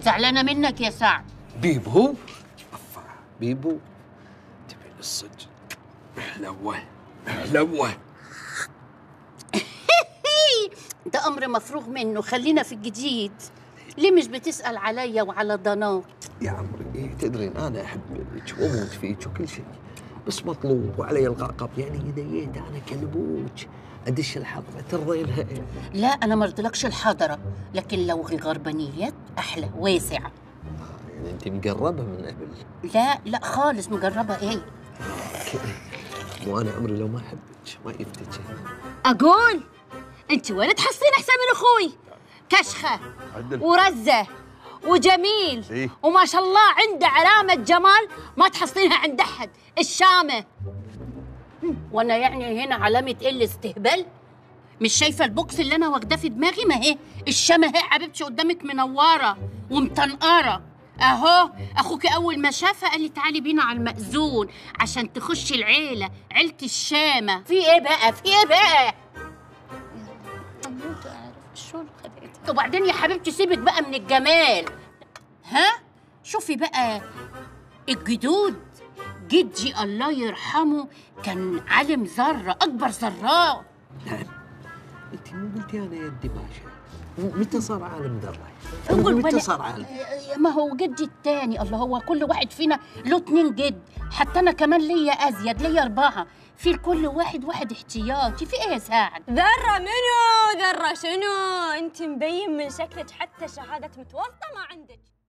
زعلانة منك يا سعد. بيبو؟ أفا بيبو تبي الصج حلوة حلوة. ده أمر مفروغ منه، خلينا في الجديد. ليه مش بتسأل عليا وعلى ضنات؟ يا عمري إيه تدرين أنا أحبك وأموت فيك وكل شيء، بس مطلوب وعلي الغاقب، يعني إذا جيت أنا كلبوك أدش الحضرة ترضينها إيه؟ لا أنا مرضلكش الحضرة، لكن لو غربانيات أحلى واسعة. يعني أنت مقربة من قبل؟ لا خالص، مجربة إيه؟ وأنا عمري لو ما أحبك ما يفتك. أقول أنت وين تحصين أحسن من أخوي؟ كشخة ورزة وجميل إيه؟ وما شاء الله عنده علامة جمال ما تحصلينها عند أحد. الشامة. وأنا يعني هنا علامة قلة استهبال؟ مش شايفة البوكس اللي أنا واخداه في دماغي؟ ما هي الشامة اهي حبيبتي قدامك منورة ومطنقرة أهو. أخوك أول ما شافها قال لي تعالي بينا على المأذون عشان تخشي العيلة، عيلة الشامة. في إيه بقى؟ في إيه بقى؟ وبعدين يا حبيبتي سيبك بقى من الجمال. ها؟ شوفي بقى الجدود، جدي الله يرحمه كان عالم ذرة، أكبر ذرات. نعم. أنت مو قلتي أنا يدي باشا؟ متى صار عالم ذرة؟ متى صار عالم؟ ما هو جدي التاني. الله، هو كل واحد فينا له 2 جد، حتى أنا كمان ليا أزيد، ليا 4. في لكل واحد احتياطي. في إيه يا سعد؟ ذرة منو؟ ذرة شنو؟ أنت مبين من شكلك حتى شهادة متوسطة ما عندك.